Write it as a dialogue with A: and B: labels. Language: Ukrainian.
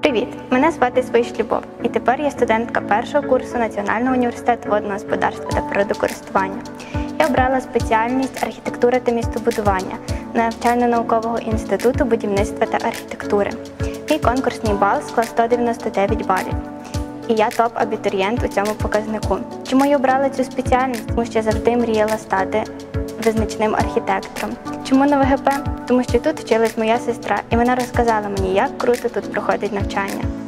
A: Привіт! Мене звати Свищ Любов, і тепер я студентка першого курсу Національного університету водного господарства та природокористування. Я обрала спеціальність архітектура та містобудування навчально-наукового інституту будівництва та архітектури. Мій конкурсний бал склав 199 балів. І я топ-абітурієнт у цьому показнику. Чому я обрала цю спеціальність? Тому що я завжди мріяла стати визначним архітектором. Чому на ВГП? Тому що тут вчилась моя сестра, і вона розказала мені, як круто тут проходить навчання.